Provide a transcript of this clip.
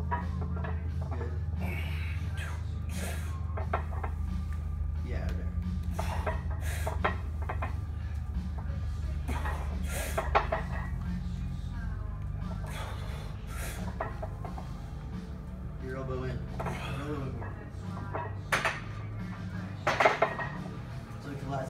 Good. Yeah, there. Your elbow in. Elbow in more.